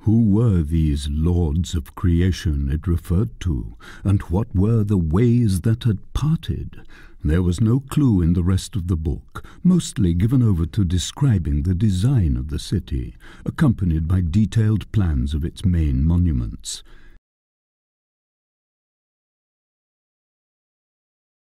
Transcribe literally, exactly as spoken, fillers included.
Who were these lords of creation it referred to, and what were the ways that had parted? There was no clue in the rest of the book, mostly given over to describing the design of the city, accompanied by detailed plans of its main monuments.